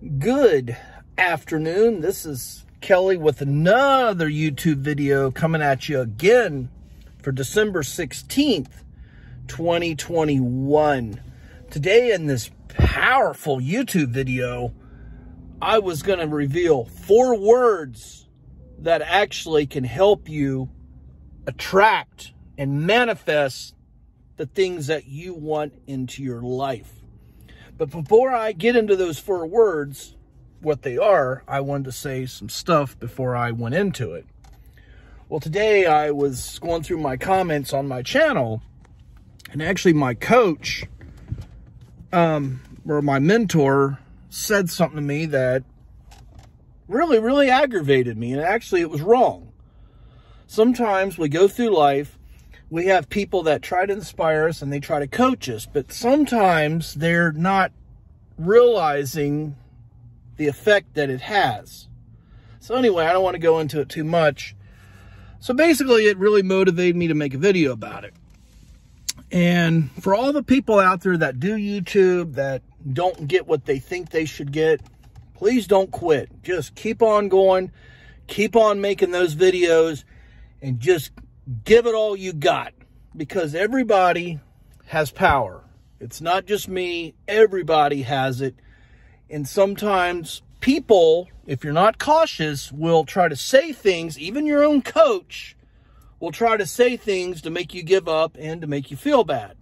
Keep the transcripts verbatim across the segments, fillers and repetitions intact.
Good afternoon. This is Kelly with another YouTube video coming at you again for December sixteenth, twenty twenty-one. Today in this powerful YouTube video, I was going to reveal four words that actually can help you attract and manifest the things that you want into your life. But before I get into those four words, what they are, I wanted to say some stuff before I went into it. Well, today I was going through my comments on my channel, and actually my coach, um, or my mentor, said something to me that really, really aggravated me, and actually it was wrong. Sometimes we go through life, we have people that try to inspire us and they try to coach us, but sometimes they're not realizing the effect that it has. So anyway, I don't want to go into it too much. So basically, it really motivated me to make a video about it. And for all the people out there that do YouTube that don't get what they think they should get, please don't quit. Just keep on going, keep on making those videos, and just give it all you got, because everybody has power. It's not just me. Everybody has it. And sometimes people, if you're not cautious, will try to say things, even your own coach will try to say things to make you give up and to make you feel bad.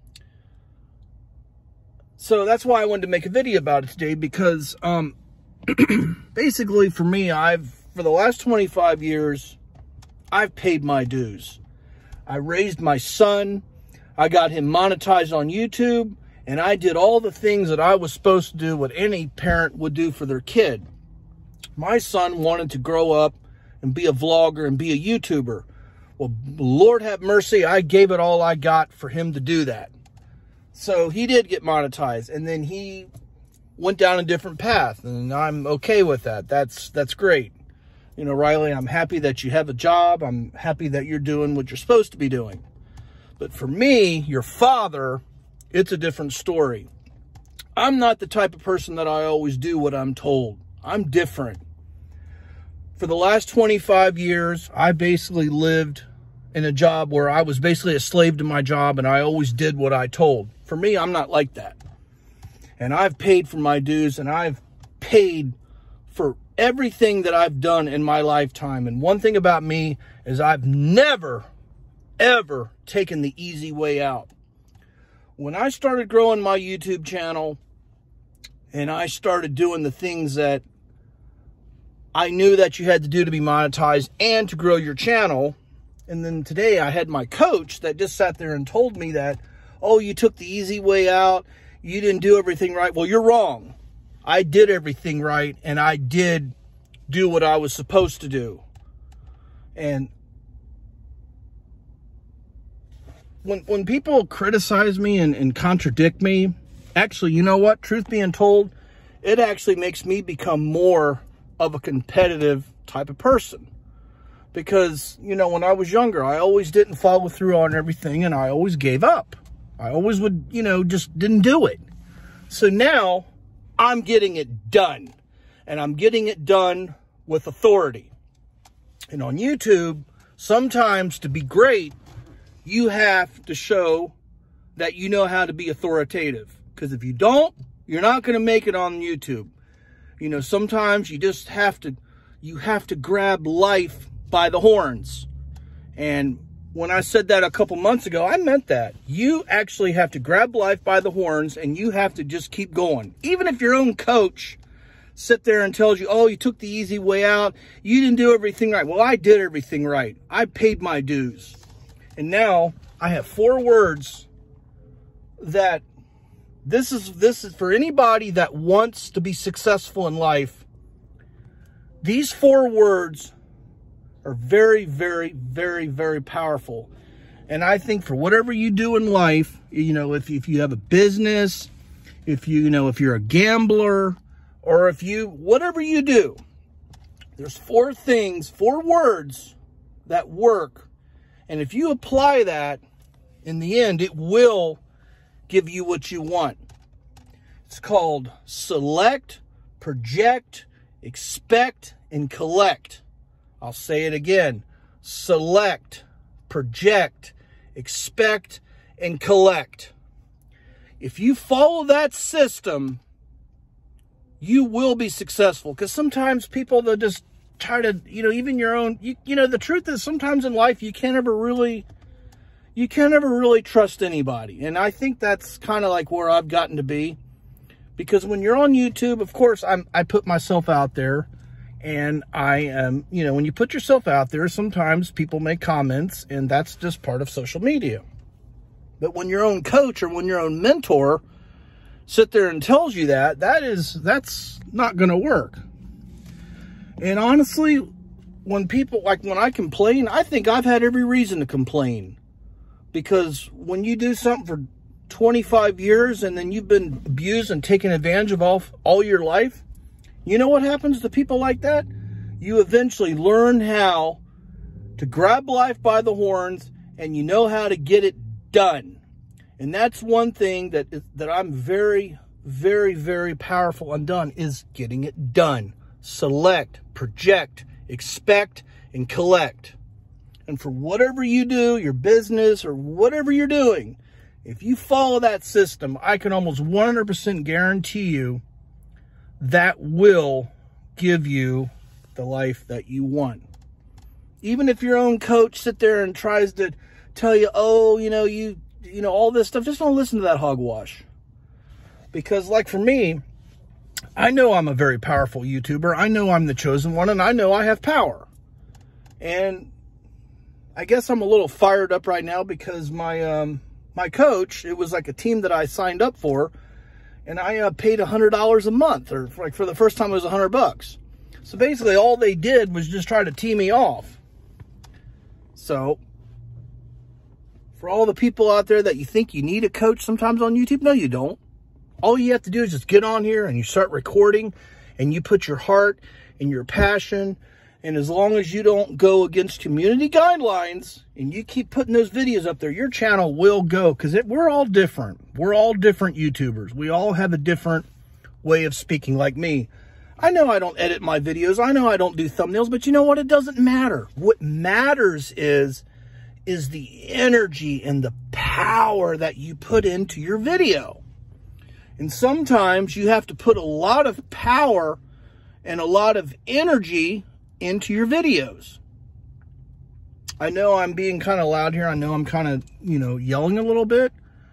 So that's why I wanted to make a video about it today, because um, basically for me, I've, for the last twenty-five years, I've paid my dues. I raised my son. I got him monetized on YouTube. And I did all the things that I was supposed to do, what any parent would do for their kid. My son wanted to grow up and be a vlogger and be a YouTuber. Well, Lord have mercy, I gave it all I got for him to do that. So he did get monetized. And then he went down a different path. And I'm okay with that. That's, that's great. You know, Riley, I'm happy that you have a job. I'm happy that you're doing what you're supposed to be doing. But for me, your father, it's a different story. I'm not the type of person that I always do what I'm told. I'm different. For the last twenty-five years, I basically lived in a job where I was basically a slave to my job, and I always did what I told. For me, I'm not like that. And I've paid for my dues, and I've paid for everything that I've done in my lifetime. And one thing about me is I've never, ever taken the easy way out. When I started growing my YouTube channel and I started doing the things that I knew that you had to do to be monetized and to grow your channel, and then today I had my coach that just sat there and told me that, oh, you took the easy way out, you didn't do everything right. Well, you're wrong. I did everything right, and I did do what I was supposed to do. And when when people criticize me and, and contradict me, actually, you know what? Truth being told, it actually makes me become more of a competitive type of person. Because, you know, when I was younger, I always didn't follow through on everything, and I always gave up. I always would, you know, just didn't do it. So now I'm getting it done, and I'm getting it done with authority. And on YouTube, sometimes to be great, you have to show that you know how to be authoritative. Because if you don't, you're not going to make it on YouTube. You know, sometimes you just have to, you have to grab life by the horns. And when I said that a couple months ago, I meant that. You actually have to grab life by the horns, and you have to just keep going. Even if your own coach sit there and tells you, oh, you took the easy way out, you didn't do everything right. Well, I did everything right. I paid my dues. And now I have four words that this is, this is for anybody that wants to be successful in life. These four words are very, very, very, very powerful. And I think for whatever you do in life, you know, if, if you have a business, if you, you know, if you're a gambler, or if you, whatever you do, there's four things, four words that work. And if you apply that, in the end, it will give you what you want. It's called select, project, expect, and collect. I'll say it again. Select, project, expect, and collect. If you follow that system, you will be successful. Because sometimes people, they'll just try to, you know, even your own, you, you know, the truth is sometimes in life, you can't ever really, you can't ever really trust anybody. And I think that's kind of like where I've gotten to be. Because when you're on YouTube, of course, I'm, I put myself out there. And I am, you know, when you put yourself out there, sometimes people make comments, and that's just part of social media. But when your own coach or when your own mentor sit there and tells you that, that is, that's not going to work. And honestly, when people, like when I complain, I think I've had every reason to complain. Because when you do something for twenty-five years and then you've been abused and taken advantage of all, all your life, you know what happens to people like that? You eventually learn how to grab life by the horns, and you know how to get it done. And that's one thing that that I'm very, very, very powerful on done, is getting it done. Select, project, expect, and collect. And for whatever you do, your business or whatever you're doing, if you follow that system, I can almost one hundred percent guarantee you that will give you the life that you want. Even if your own coach sit there and tries to tell you, oh, you know, you, you know, all this stuff, just don't listen to that hogwash. Because like for me, I know I'm a very powerful YouTuber. I know I'm the chosen one, and I know I have power. And I guess I'm a little fired up right now because my, um, my coach, it was like a team that I signed up for, and I uh, paid one hundred dollars a month, or for, like for the first time it was one hundred bucks. So basically all they did was just try to tee me off. So for all the people out there that you think you need a coach sometimes on YouTube, no, you don't. All you have to do is just get on here and you start recording, and you put your heart and your passion. And as long as you don't go against community guidelines and you keep putting those videos up there, your channel will go, because we're all different. We're all different YouTubers. We all have a different way of speaking. Like me, I know I don't edit my videos. I know I don't do thumbnails, but you know what? It doesn't matter. What matters is, is the energy and the power that you put into your video. And sometimes you have to put a lot of power and a lot of energy into your videos. I know I'm being kind of loud here. I know I'm kind of, you know, yelling a little bit.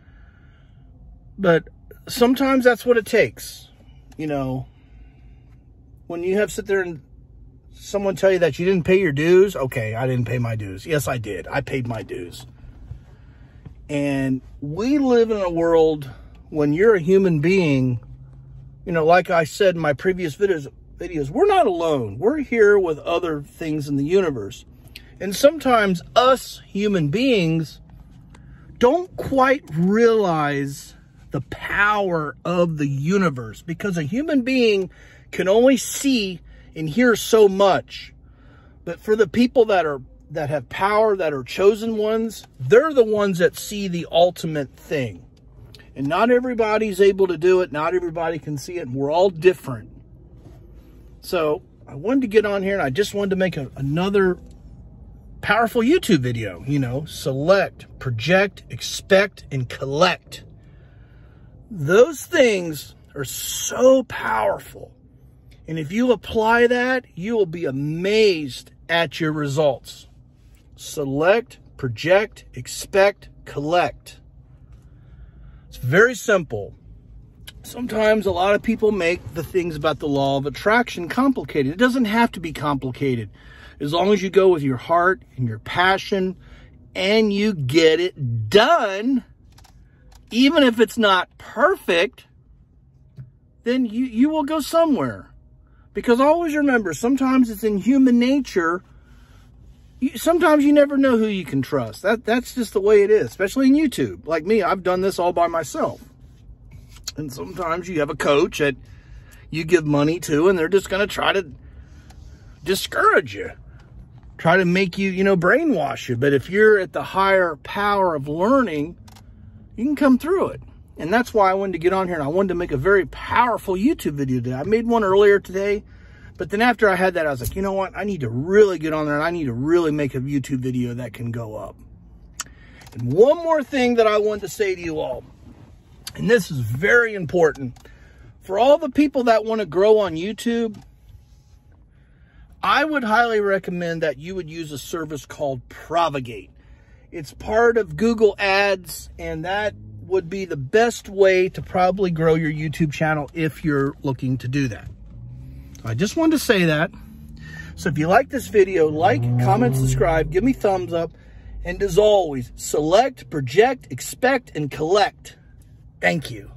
But sometimes that's what it takes. You know, when you have to sit there and someone tell you that you didn't pay your dues. Okay, I didn't pay my dues. Yes, I did. I paid my dues. And we live in a world when you're a human being, you know, like I said in my previous videos, videos, we're not alone. We're here with other things in the universe. And sometimes us human beings don't quite realize the power of the universe, because a human being can only see and hear so much. But for the people that are that have power, that are chosen ones, they're the ones that see the ultimate thing. And not everybody's able to do it. Not everybody can see it. And we're all different. So I wanted to get on here, and I just wanted to make a, another powerful YouTube video. You know, select, project, expect, and collect. Those things are so powerful. And if you apply that, you will be amazed at your results. Select, project, expect, collect. It's very simple. Sometimes a lot of people make the things about the law of attraction complicated. It doesn't have to be complicated. As long as you go with your heart and your passion and you get it done, even if it's not perfect, then you, you will go somewhere. Because always remember, sometimes it's in human nature. You, sometimes you never know who you can trust. That, that's just the way it is, especially in YouTube. Like me, I've done this all by myself. And sometimes you have a coach that you give money to, and they're just going to try to discourage you. Try to make you, you know, brainwash you. But if you're at the higher power of learning, you can come through it. And that's why I wanted to get on here, and I wanted to make a very powerful YouTube video today. I made one earlier today, but then after I had that, I was like, you know what? I need to really get on there, and I need to really make a YouTube video that can go up. And one more thing that I wanted to say to you all, and this is very important. For all the people that want to grow on YouTube, I would highly recommend that you would use a service called Provigate. It's part of Google Ads, and that would be the best way to probably grow your YouTube channel if you're looking to do that. I just wanted to say that. So if you like this video, like, comment, subscribe, give me thumbs up. And as always, select, project, expect, and collect. Thank you.